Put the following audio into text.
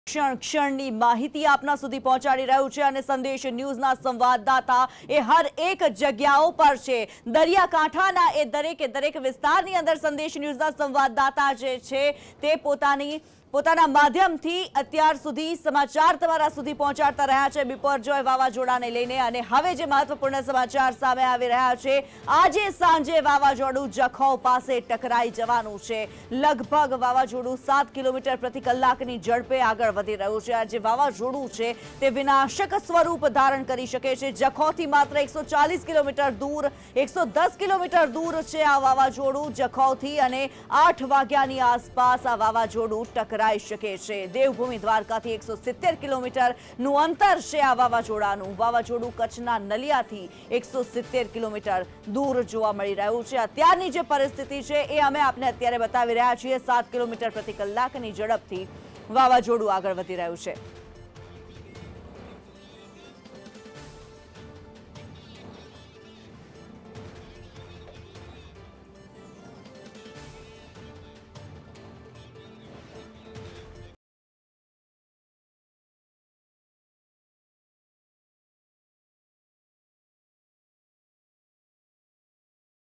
क्षण क्षणની માહિતી આપના સુધી પહોંચાડી રહ્યું છે અને સંદેશ ન્યૂઝના સંવાદદાતા એ હર એક જગ્યાઓ પર છે। દરિયાકાંઠાના એ દરેક વિસ્તારની અંદર સંદેશ ન્યૂઝના સંવાદદાતા જે છે તે પોતાના માધ્યમથી અત્યાર સુધી સમાચાર તમારા સુધી પહોંચાડતા રહ્યા છે બિપરજોય વાવાઝોડાને લઈને। અને હવે જે મહત્વપૂર્ણ સમાચાર સામે આવી રહ્યા છે, આજે સાંજે વાવાઝોડું જખૌ પાસે ટકરાઈ જવાનું છે। લગભગ વાવાઝોડું 7 કિલોમીટર પ્રતિ કલાકની ઝડપે આગળ વધી રહ્યું છે। આ જે વાવાઝોડું છે તે વિનાશક સ્વરૂપ ધારણ કરી શકે છે। જખૌથી માત્ર 140 કિલોમીટર દૂર, 110 કિલોમીટર દૂર છે આ વાવાઝોડું જખૌથી અને 8 વાગ્યાની આસપાસ આ વાવાઝોડું ટકરાઈ શકે છે। દેવભૂમિ દ્વારકાથી 170 કિલોમીટરનું અંતર છે આ વાવાઝોડાનું। વાવાઝોડું કચ્છના નલિયાથી 170 કિલોમીટર દૂર જોવા મળી રહ્યું છે। અત્યારની જે પરિસ્થિતિ છે એ અમે આપને અત્યારે બતાવી રહ્યા છીએ। 7 કિલોમીટર પ્રતિ કલાકની ઝડપથી વાવાઝોડું આગળ વધી રહ્યું છે।